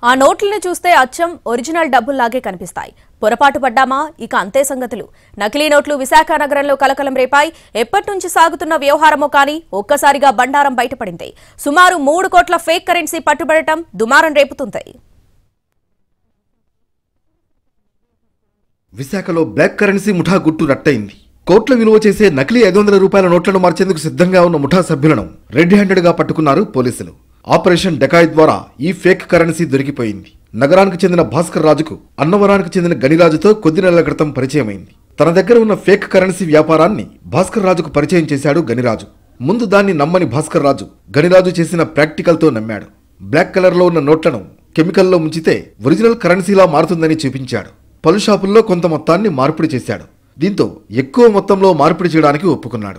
ఆ నోట్లను చూస్తే అచ్చం ఒరిజినల్ డబ్బుల్లాగే కనిపిస్తాయి. పొరపాటు పడ్డామా ఇక అంతే సంగతులు. నకిలీ నోట్లు విశాఖ నగరంలో కలకలం రేపాయి. ఎప్పటి నుంచి సాగుతున్న వ్యవహారమో కానీ ఒక్కసారిగా బండారం బయటపడింది. సుమారు 3 కోట్ల ఫేక్ కరెన్సీ పట్టుబడటం దుమారం రేపుతుంది. విశాఖలో బ్లాక్ కరెన్సీ ముఠా గుట్టు రట్టయింది. కోట్ల విలువ చేసే నకిలీ 500 రూపాయల నోట్లను మార్చేందుకు సిద్ధంగా ఉన్న ముఠా సభ్యులను రెడ్ హ్యాండెడ్ గా పట్టుకున్నారు పోలీసులు. ఆపరేషన్ డకాయత్ ద్వారా ఈ ఫేక్ కరెన్సీ దొరికిపోయింది. నగరానికి చెందిన భాస్కర్ రాజుకు అన్నవరానికి చెందిన గనిరాజుతో కొద్ది నెలల క్రితం పరిచయమైంది. తన దగ్గర ఉన్న ఫేక్ కరెన్సీ వ్యాపారాన్ని భాస్కర్ రాజుకు పరిచయం చేశాడు గనిరాజు. ముందు దాన్ని నమ్మని భాస్కర్ రాజు గనిరాజు చేసిన ప్రాక్టికల్తో నమ్మాడు. బ్లాక్ కలర్లో ఉన్న నోట్లను కెమికల్లో ముంచితే ఒరిజినల్ కరెన్సీలా మారుతుందని చూపించాడు. పలు షాపుల్లో కొంత మొత్తాన్ని మార్పిడి చేశాడు. దీంతో ఎక్కువ మొత్తంలో మార్పిడి చేయడానికి ఒప్పుకున్నాడు.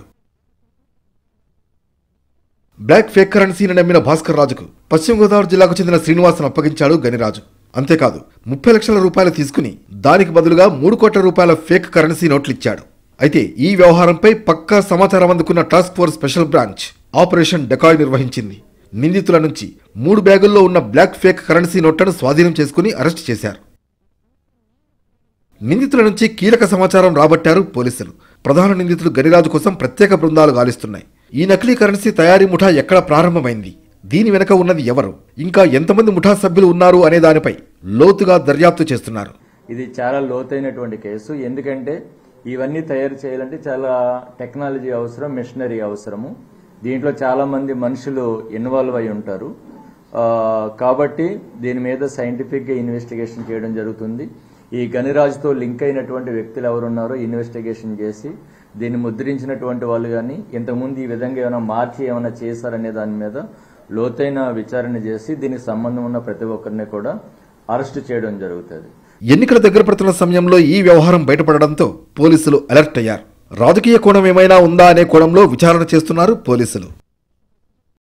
బ్లాక్ ఫేక్ కరెన్సీని నమ్మిన భాస్కర్ రాజుకు పశ్చిమ గోదావరి జిల్లాకు చెందిన శ్రీనివాసన్ అప్పగించాడు గనిరాజు. అంతేకాదు 30 లక్షల రూపాయలు తీసుకుని దానికి బదులుగా 3 కోట్ల రూపాయల ఫేక్ కరెన్సీ నోట్లు ఇచ్చాడు. అయితే ఈ వ్యవహారంపై పక్కా సమాచారం అందుకున్న task force special branch operation decoy నిర్వహించింది. నిందితుల నుంచి 3 బ్యాగుల్లో ఉన్న బ్లాక్ ఫేక్ కరెన్సీ నోట్లను స్వాధీనం చేసుకుని అరెస్ట్ చేశారు. నిందితుల నుంచి కీలక సమాచారం రాబట్టారు పోలీసులు. ప్రధాన నిందితుడు గనిరాజు కోసం ప్రత్యేక బృందాలు గాలిస్తున్నాయి. ఈ నకిలీ కరెన్సీ తయారీ ముఠా ఎక్కడ ప్రారంభమైంది, దీని వెనక ఉన్నది ఎవరు, ఇంకా ఎంతమంది ముఠా సభ్యులు ఉన్నారు అనే దానిపై లోతుగా దర్యాప్తు చేస్తున్నారు. ఇది చాలా లోతైనటువంటి కేసు. ఎందుకంటే ఇవన్నీ తయారు చేయాలంటే చాలా టెక్నాలజీ అవసరం, మిషనరీ అవసరము. దీంట్లో చాలా మంది మనుషులు ఇన్వాల్వ్ అయి ఉంటారు. కాబట్టి దీని మీద సైంటిఫిక్ గా ఇన్వెస్టిగేషన్ చేయడం జరుగుతుంది. ఈ గనిరాజుతో లింక్ అయినటువంటి వ్యక్తులు ఎవరున్నారో ఇన్వెస్టిగేషన్ చేసి దీన్ని ముద్రించినటువంటి వాళ్ళు కానీ ఇంతకుముందు ఈ విధంగా ఏమైనా మార్చి ఏమైనా చేశారనే దాని మీద లోతైన విచారణ చేసి దీనికి సంబంధం ఉన్న ప్రతి ఒక్కరిని కూడా అరెస్ట్ చేయడం జరుగుతుంది. ఎన్నికల దగ్గర పడుతున్న సమయంలో ఈ వ్యవహారం బయటపడడంతో పోలీసులు అలర్ట్ అయ్యారు. రాజకీయ కోణం ఏమైనా ఉందా అనే కోణంలో విచారణ చేస్తున్నారు పోలీసులు.